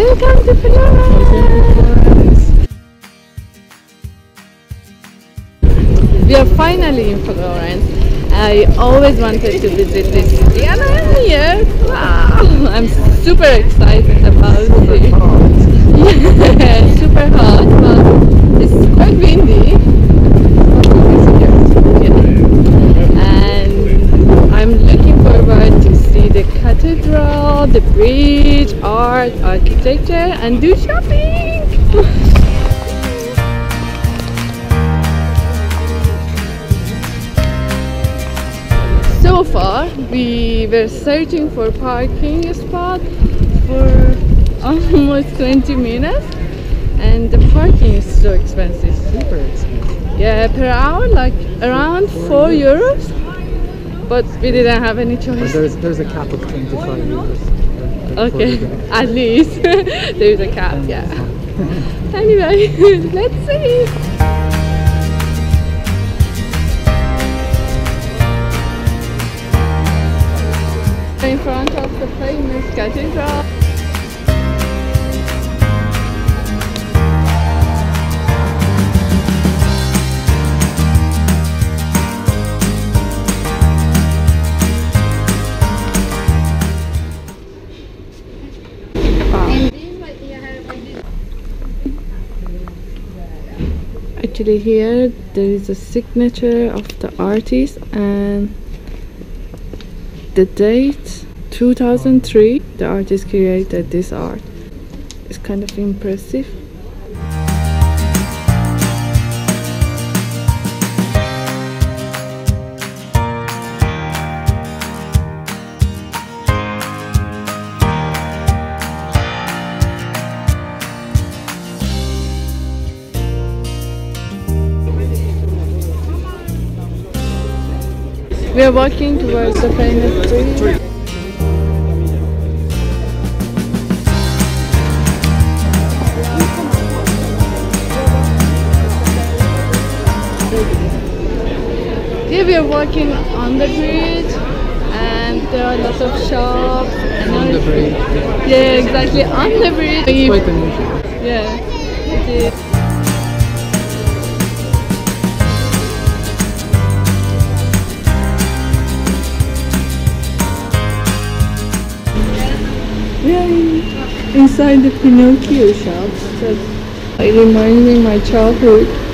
Welcome to Florence! We are finally in Florence. I always wanted to visit this city and I'm here! Wow! I'm super excited about it. Yeah, super hot, but it's quite windy. And I'm looking forward to see the cathedral, the bridge, art, architecture, and do shopping! So far, we were searching for parking spot for almost 20 minutes, and the parking is so expensive. Super expensive. Yeah, per hour, like around 4 euros. But we didn't have any choice. There's a cap of 25 euros. Okay, at least there's a cap. Yeah. Anyway, let's see. In front of the famous cathedral. Actually here there is a signature of the artist and the date 2003 the artist created this art. It's kind of impressive. We are walking towards the famous bridge. Here we are walking on the bridge and there are lots of shops. On the bridge. Yeah, exactly, on the bridge. It's quite unusual. Yeah, it is. We are inside the Pinocchio shop. It reminds me of my childhood.